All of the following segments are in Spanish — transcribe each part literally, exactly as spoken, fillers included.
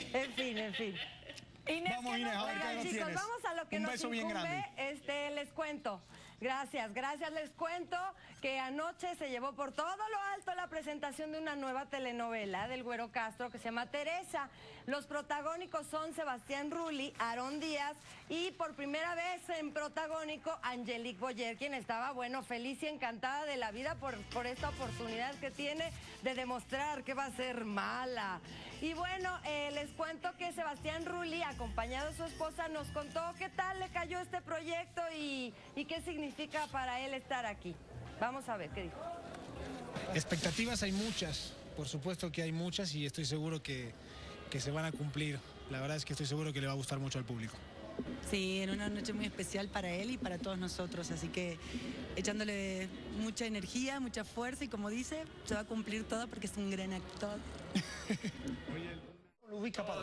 En fin, en fin. Inés, vamos, Inés, a ver qué nos Chicos, tienes. vamos a lo que Un nos beso bien incumbe. grande. Este, les cuento. Gracias, gracias. Les cuento que anoche se llevó por todo lo alto la presentación de una nueva telenovela del Güero Castro que se llama Teresa. Los protagónicos son Sebastián Rulli, Aarón Díaz y por primera vez en protagónico Angelique Boyer, quien estaba, bueno, feliz y encantada de la vida por, por esta oportunidad que tiene de demostrar que va a ser mala. Y bueno, eh, les cuento que Sebastián Rulli, acompañado de su esposa, nos contó qué tal le cayó este proyecto y, y qué significa para él estar aquí. Vamos a ver qué dijo. Expectativas hay muchas, por supuesto que hay muchas y estoy seguro que, que se van a cumplir. La verdad es que estoy seguro que le va a gustar mucho al público. Sí, en una noche muy especial para él y para todos nosotros, así que echándole mucha energía, mucha fuerza y como dice, se va a cumplir todo porque es un gran actor. Lo ubica, padre.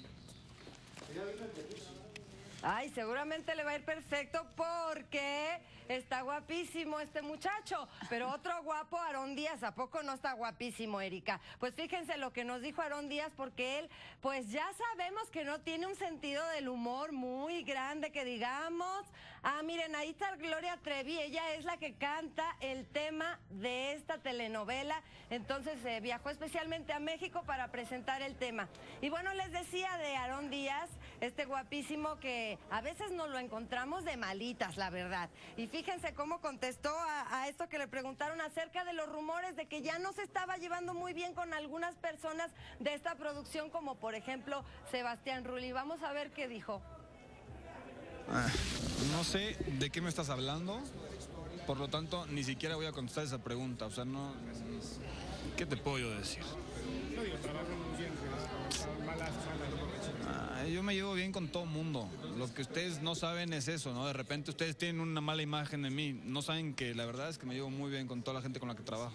Ay, seguramente le va a ir perfecto porque está guapísimo este muchacho. Pero otro guapo, Aarón Díaz, ¿a poco no está guapísimo, Erika? Pues fíjense lo que nos dijo Aarón Díaz, porque él, pues ya sabemos que no tiene un sentido del humor muy grande, que digamos. Ah, miren, ahí está Gloria Trevi, ella es la que canta el tema de esta telenovela. Entonces eh, viajó especialmente a México para presentar el tema. Y bueno, les decía de Aarón Díaz, este guapísimo que a veces nos lo encontramos de malitas, la verdad. Y fíjense cómo contestó a, a esto que le preguntaron acerca de los rumores de que ya no se estaba llevando muy bien con algunas personas de esta producción, como por ejemplo Sebastián Rulli. Vamos a ver qué dijo. Ah, no sé de qué me estás hablando, por lo tanto ni siquiera voy a contestar esa pregunta. O sea, no... ¿Qué te puedo yo decir? No digo, trabajan muy bien, malas, malas. Ah, yo me llevo bien con todo el mundo. Lo que ustedes no saben es eso, ¿no? De repente ustedes tienen una mala imagen de mí. No saben que la verdad es que me llevo muy bien con toda la gente con la que trabajo.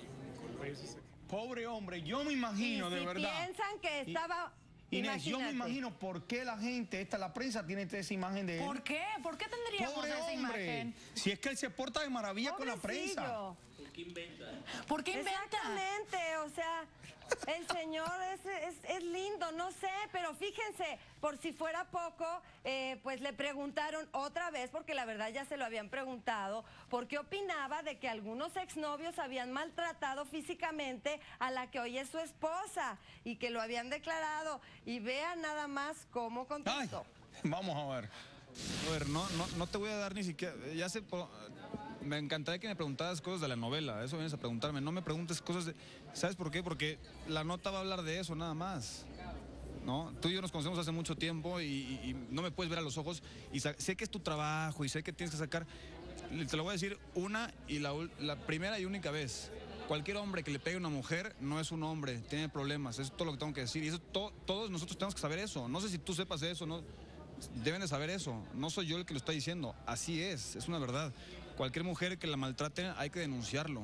Pobre hombre, yo me imagino, y de si verdad. piensan que estaba... Inés, yo me Imagínate. imagino por qué la gente, esta, la prensa tiene esa imagen de él. ¿Por qué? ¿Por qué tendríamos Pobre esa hombre. imagen? Si es que él se porta de maravilla con la prensa. Pobrecillo. ¿Por qué inventa? Exactamente, o sea, el señor es, es, es lindo, no sé, pero fíjense, por si fuera poco, eh, pues le preguntaron otra vez, porque la verdad ya se lo habían preguntado, por qué opinaba de que algunos exnovios habían maltratado físicamente a la que hoy es su esposa y que lo habían declarado. Y vean nada más cómo contestó. Ay, vamos a ver. A ver, no, no, no te voy a dar ni siquiera... Ya sé... Me encantaría que me preguntaras cosas de la novela, eso vienes a preguntarme, no me preguntes cosas de... ¿Sabes por qué? Porque la nota va a hablar de eso, nada más, ¿no? Tú y yo nos conocemos hace mucho tiempo y, y, y no me puedes ver a los ojos y sé que es tu trabajo y sé que tienes que sacar... Te lo voy a decir una y la, la primera y única vez. Cualquier hombre que le pegue a una mujer no es un hombre, tiene problemas, eso es todo lo que tengo que decir y eso to, todos nosotros tenemos que saber eso. No sé si tú sepas de eso, no... Deben de saber eso, no soy yo el que lo está diciendo, así es, es una verdad. Cualquier mujer que la maltrate hay que denunciarlo.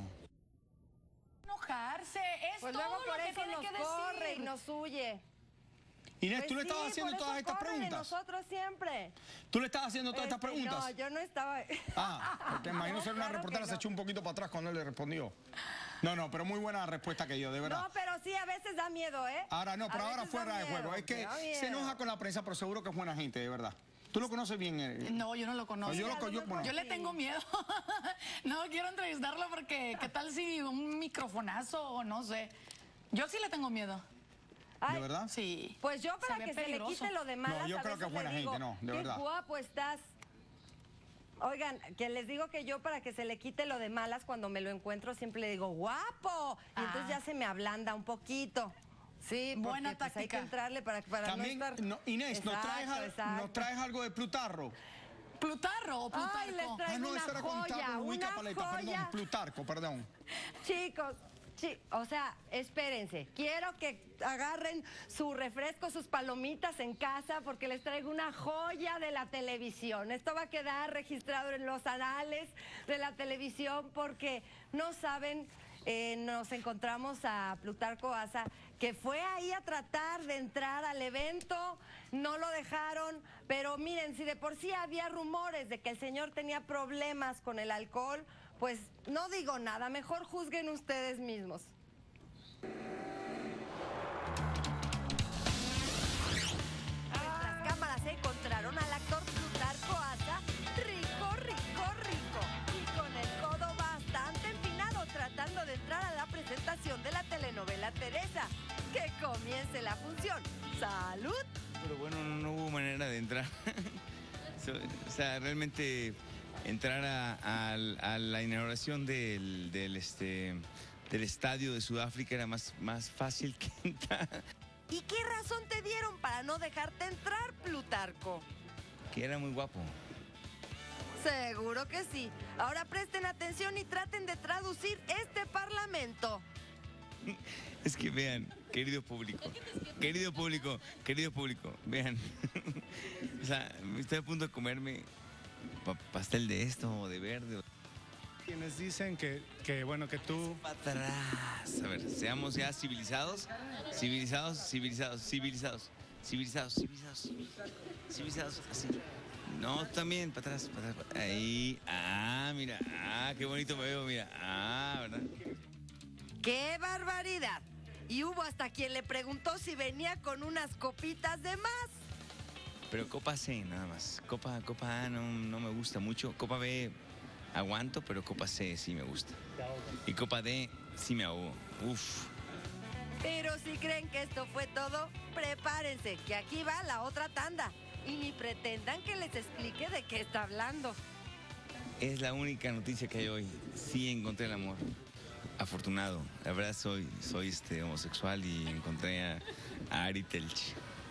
Enojarse, es Pues todo luego por lo que eso tiene nos que corre decir. y nos huye. Inés, Pues ¿tú le sí, estabas haciendo por todas eso estas corre de preguntas? nosotros siempre. ¿Tú le estabas haciendo todas estas Este, preguntas? No, yo no estaba... Ah, porque imagino No, ser una claro reportera, que se no. echó un poquito para atrás cuando él le respondió. No, no, pero muy buena respuesta que dio, de verdad. No, pero sí, a veces da miedo, ¿eh? Ahora no, pero A ahora veces da fuera de miedo, juego. Es que da miedo. se enoja con la prensa, pero seguro que es buena gente, de verdad. ¿Tú lo conoces bien? eh? No, yo no lo conozco. No, yo lo- yo, yo- bueno. le tengo miedo. No quiero entrevistarlo porque ¿qué tal si un microfonazo o no sé? Yo sí le tengo miedo. Ay, ¿De verdad? Sí. Pues yo para Se ve que se le peligroso. quite lo de malas, No, yo a creo que veces es buena le digo, gente, no, de qué verdad. guapo estás. Oigan, que les digo que yo para que se le quite lo de malas, cuando me lo encuentro siempre le digo, guapo. Y Ah. entonces ya se me ablanda un poquito. Sí, porque, Buena pues, hay que táctica. entrarle para, para También, no estar... no, Inés, ¿nos, Exacto, traes, al- exacto. ¿nos traes algo de Plutarco? ¿Plutarro o Plutarco? Ay, les traigo Ah, no, una eso era con joya, Tarro Ubica una Paleta, joya. perdón, Plutarco, perdón. Chicos, chi- o sea, espérense. Quiero que agarren su refresco, sus palomitas en casa, porque les traigo una joya de la televisión. Esto va a quedar registrado en los anales de la televisión, porque no saben, eh, nos encontramos a Plutarco Asa, que fue ahí a tratar de entrar al evento, no lo dejaron, pero miren, si de por sí había rumores de que el señor tenía problemas con el alcohol, pues no digo nada, mejor juzguen ustedes mismos. vieron al actor Plutarco Asa rico, rico, rico y con el codo bastante empinado tratando de entrar a la presentación de la telenovela Teresa. Que comience la función. ¡Salud! Pero bueno, no, no hubo manera de entrar. So, o sea, realmente entrar a, a, a la inauguración del, del, este, del estadio de Sudáfrica era más, más fácil que entrar. ¿Y qué razón te dieron para no dejarte entrar, Plutarco? Que era muy guapo. Seguro que sí. Ahora presten atención y traten de traducir este parlamento. Es que vean, querido público, querido público, querido público, vean. O sea, estoy a punto de comerme pa pastel de esto o de verde. Quienes dicen que, que bueno, que tú... Para atrás. A ver, seamos ya civilizados, civilizados, civilizados, civilizados, civilizados, civilizados, civilizados, así. No, también, para atrás, para atrás. Ahí, ah, mira, ah, qué bonito me veo, mira, ah, ¿verdad? ¡Qué barbaridad! Y hubo hasta quien le preguntó si venía con unas copitas de más. Pero Copa C, nada más. Copa, Copa A no, no me gusta mucho. Copa B aguanto, pero Copa C sí me gusta. Y Copa D sí me ahogo. Uf. Pero si creen que esto fue todo, prepárense, que aquí va la otra tanda. Y ni pretendan que les explique de qué está hablando. Es la única noticia que hay hoy. Sí encontré el amor. Afortunado. La verdad soy, soy este, homosexual y encontré a, a Ari Telch.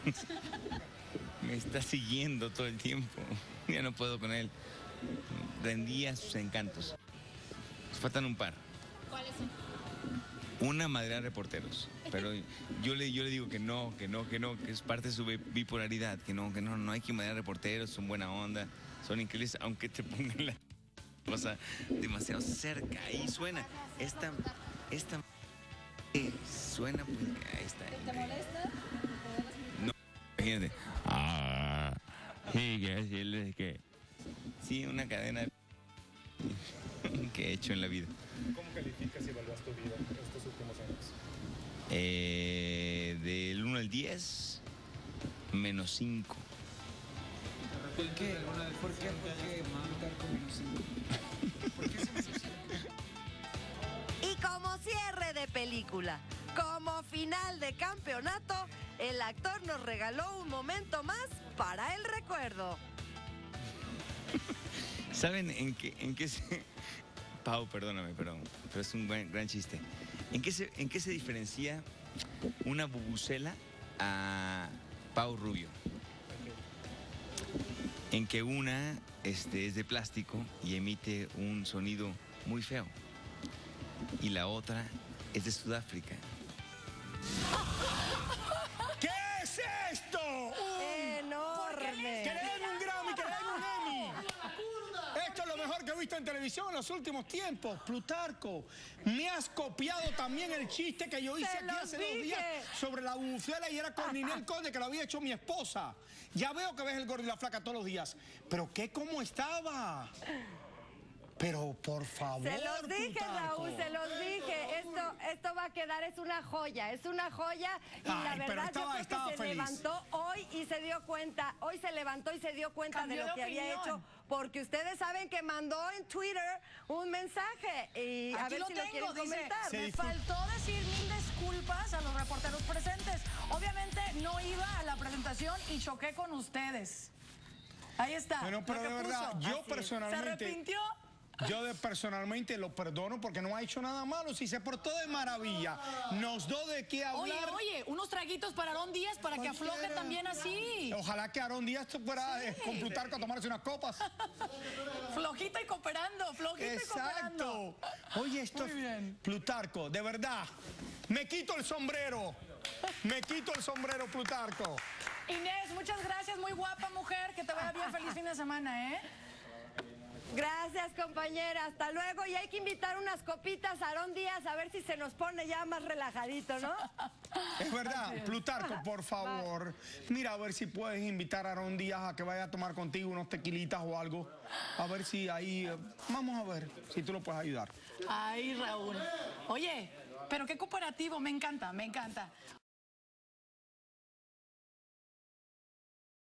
Me está siguiendo todo el tiempo. Ya no puedo con él. Rendí a sus encantos. Nos faltan un par. ¿Cuáles son? Una madre de reporteros. Pero yo le, yo le digo que no, que no, que no, que es parte de su bipolaridad. Que no, que no, no hay que madrear reporteros, son buena onda, son increíbles, aunque te pongan la cosa demasiado cerca. Ahí suena. Esta, esta eh, suena, pues, ahí está. ¿Te molesta? No, imagínate. Ah, sí, que decirles que sí, una cadena que he hecho en la vida. ¿Cómo calificas y evalúas tu vida estos últimos años? Eh, del uno al diez, menos cinco. ¿Por qué? ¿Por qué? ¿Por qué? Plutarco menos cinco. ¿Por qué se menos cinco? Y como cierre de película, como final de campeonato, el actor nos regaló un momento más para el recuerdo. ¿Saben en qué, en qué se... Pau, perdóname, pero, pero es un gran, gran chiste. ¿En qué, se, ¿En qué se diferencia una bubucela a Pau Rubio? En que una este, es de plástico y emite un sonido muy feo. Y la otra es de Sudáfrica. ¿Qué es esto? Un... ¡Enorme! ¡Que le den un Grammy, que le den un Emmy! Esto es lo mejor que he visto en televisión en los últimos tiempos. Plutarco, me has copiado también el chiste que yo hice ¡Se aquí los hace dos dije! días sobre la bubucela y era con Ninel Conde, que lo había hecho mi esposa. Ya veo que ves el gordo y la flaca todos los días. Pero qué cómo estaba. Pero por favor, Se los dije, Plutarco. Raúl, se los dije. Esto, esto va a quedar, es una joya, es una joya. Y Ay, la pero verdad estaba- yo creo estaba que se feliz. levantó hoy y se dio cuenta, hoy se levantó y se dio cuenta Cambió de lo de que había opinión. hecho. Porque ustedes saben que mandó en Twitter un mensaje. Y a Aquí ver lo si lo tengo, quieren dice, comentar. Se me disculpa. faltó decir mil disculpas a los reporteros presentes. Obviamente no iba a la presentación y choqué con ustedes. Ahí está. Bueno, pero lo de que verdad, puso. yo Así es. ¿Se personalmente... arrepintió? Yo de- personalmente lo perdono porque no ha hecho nada malo. Si se portó de maravilla, nos dio de qué Oye, hablar. oye, unos traguitos para Aarón Díaz para que afloje Cualquiera. también así. Ojalá que Aarón Díaz fuera eh, con Plutarco a tomarse unas copas. Flojito y cooperando, flojito y cooperando. Exacto. Oye, esto Muy es bien. Plutarco, de verdad. Me quito el sombrero. Me quito el sombrero, Plutarco. Inés, muchas gracias, muy guapa mujer, que te vaya bien, feliz fin de semana, ¿eh? Gracias, compañera. Hasta luego. Y hay que invitar unas copitas a Aarón Díaz a ver si se nos pone ya más relajadito, ¿no? Es verdad, Plutarco, por favor. Mira, a ver si puedes invitar a Aarón Díaz a que vaya a tomar contigo unos tequilitas o algo. A ver si ahí... eh, vamos a ver si tú lo puedes ayudar. Ay, Raúl. Oye, pero qué cooperativo, me encanta, me encanta.